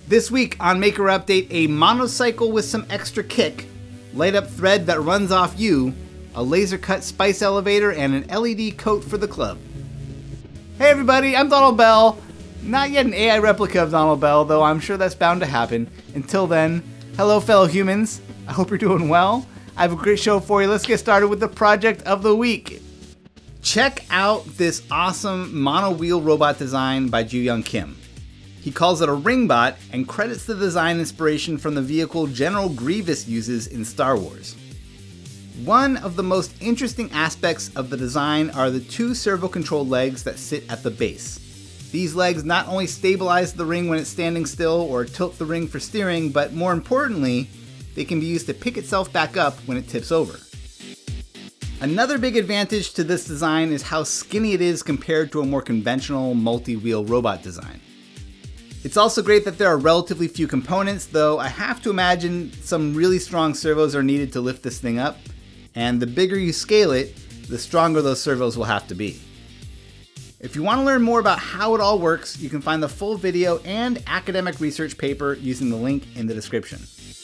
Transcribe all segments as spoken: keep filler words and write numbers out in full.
This week on Maker Update, a monocycle with some extra kick, light up thread that runs off you, a laser cut spice elevator, and an L E D coat for the club. Hey everybody, I'm Donald Bell. Not yet an A I replica of Donald Bell, though I'm sure that's bound to happen. Until then, hello fellow humans. I hope you're doing well. I have a great show for you. Let's get started with the project of the week. Check out this awesome mono wheel robot design by Joohyung Kim. He calls it a ringbot and credits the design inspiration from the vehicle General Grievous uses in Star Wars. One of the most interesting aspects of the design are the two servo-controlled legs that sit at the base. These legs not only stabilize the ring when it's standing still or tilt the ring for steering, but more importantly, they can be used to pick itself back up when it tips over. Another big advantage to this design is how skinny it is compared to a more conventional multi-wheel robot design. It's also great that there are relatively few components, though I have to imagine some really strong servos are needed to lift this thing up, and the bigger you scale it, the stronger those servos will have to be. If you want to learn more about how it all works, you can find the full video and academic research paper using the link in the description.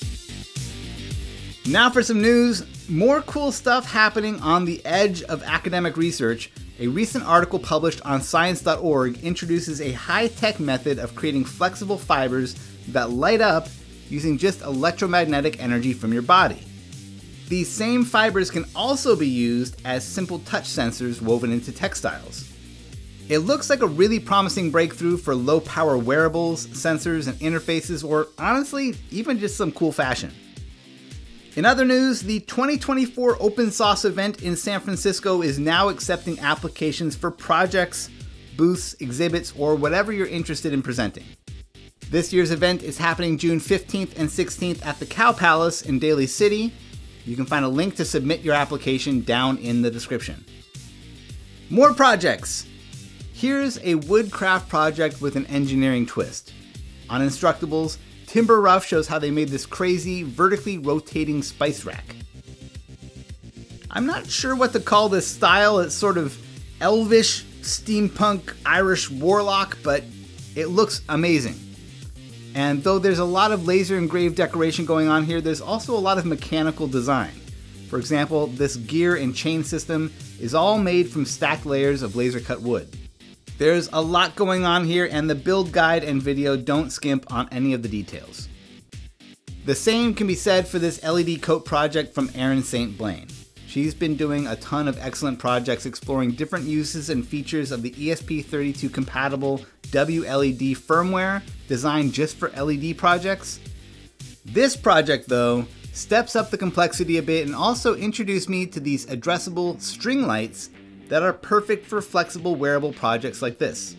Now for some news. More cool stuff happening on the edge of academic research. A recent article published on science dot org introduces a high-tech method of creating flexible fibers that light up using just electromagnetic energy from your body. These same fibers can also be used as simple touch sensors woven into textiles. It looks like a really promising breakthrough for low-power wearables, sensors, and interfaces, or honestly, even just some cool fashion. In other news, the twenty twenty-four Open Sauce event in San Francisco is now accepting applications for projects, booths, exhibits, or whatever you're interested in presenting. This year's event is happening June fifteenth and sixteenth at the Cow Palace in Daly City. You can find a link to submit your application down in the description. More projects! Here's a woodcraft project with an engineering twist. On Instructables, Timber Rough shows how they made this crazy, vertically rotating spice rack. I'm not sure what to call this style. It's sort of elvish, steampunk, Irish warlock, but it looks amazing. And though there's a lot of laser engraved decoration going on here, there's also a lot of mechanical design. For example, this gear and chain system is all made from stacked layers of laser cut wood. There's a lot going on here, and the build guide and video don't skimp on any of the details. The same can be said for this L E D coat project from Erin Saint Blaine. She's been doing a ton of excellent projects exploring different uses and features of the E S P thirty-two compatible W L E D firmware designed just for L E D projects. This project, though, steps up the complexity a bit and also introduced me to these addressable string lights that are perfect for flexible wearable projects like this.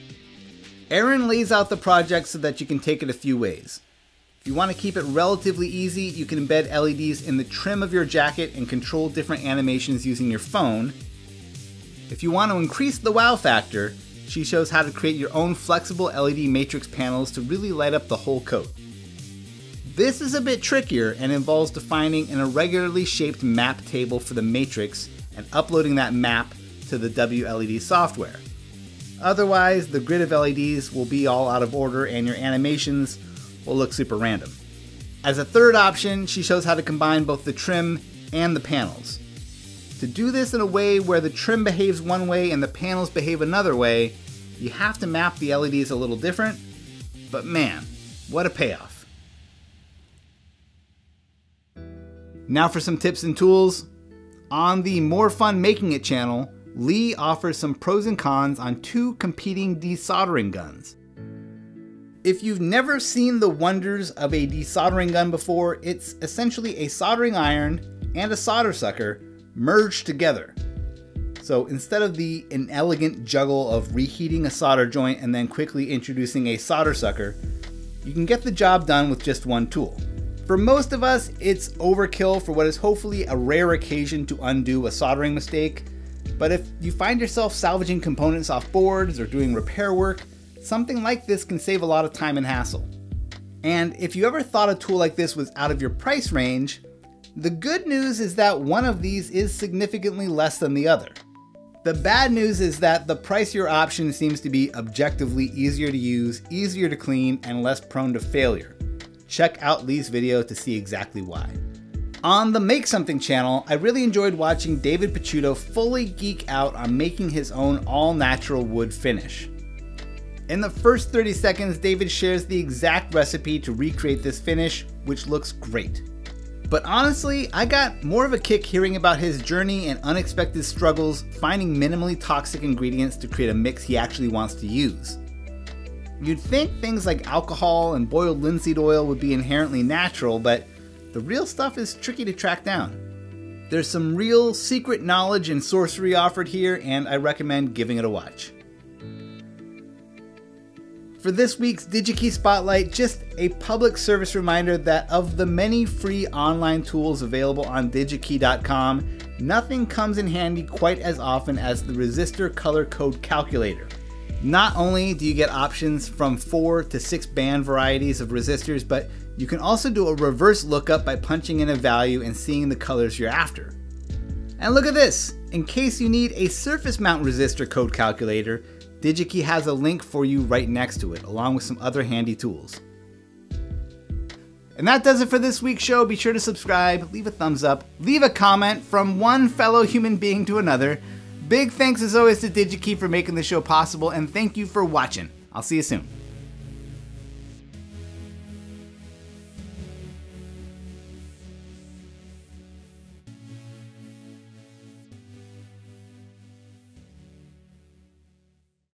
Erin lays out the project so that you can take it a few ways. If you want to keep it relatively easy, you can embed L E Ds in the trim of your jacket and control different animations using your phone. If you want to increase the wow factor, she shows how to create your own flexible L E D matrix panels to really light up the whole coat. This is a bit trickier and involves defining an irregularly shaped map table for the matrix and uploading that map to the W L E D software. Otherwise, the grid of L E Ds will be all out of order and your animations will look super random. As a third option, she shows how to combine both the trim and the panels. To do this in a way where the trim behaves one way and the panels behave another way, you have to map the L E Ds a little different, but man, what a payoff. Now for some tips and tools. On the More Fun Making It channel, Lee offers some pros and cons on two competing desoldering guns. If you've never seen the wonders of a desoldering gun before, it's essentially a soldering iron and a solder sucker merged together. So instead of the inelegant juggle of reheating a solder joint and then quickly introducing a solder sucker, you can get the job done with just one tool. For most of us, it's overkill for what is hopefully a rare occasion to undo a soldering mistake, but if you find yourself salvaging components off boards or doing repair work, something like this can save a lot of time and hassle. And if you ever thought a tool like this was out of your price range, the good news is that one of these is significantly less than the other. The bad news is that the pricier option seems to be objectively easier to use, easier to clean, and less prone to failure. Check out Lee's video to see exactly why. On the Make Something channel, I really enjoyed watching David Picciuto fully geek out on making his own all-natural wood finish. In the first thirty seconds, David shares the exact recipe to recreate this finish, which looks great. But honestly, I got more of a kick hearing about his journey and unexpected struggles finding minimally toxic ingredients to create a mix he actually wants to use. You'd think things like alcohol and boiled linseed oil would be inherently natural, but the real stuff is tricky to track down. There's some real secret knowledge and sorcery offered here, and I recommend giving it a watch. For this week's DigiKey Spotlight, just a public service reminder that of the many free online tools available on digikey dot com, nothing comes in handy quite as often as the Resistor color code calculator. Not only do you get options from four to six band varieties of resistors, but you can also do a reverse lookup by punching in a value and seeing the colors you're after. And look at this! In case you need a surface mount resistor code calculator, DigiKey has a link for you right next to it, along with some other handy tools. And that does it for this week's show. Be sure to subscribe, leave a thumbs up, leave a comment from one fellow human being to another. Big thanks as always to DigiKey for making the show possible, and thank you for watching. I'll see you soon.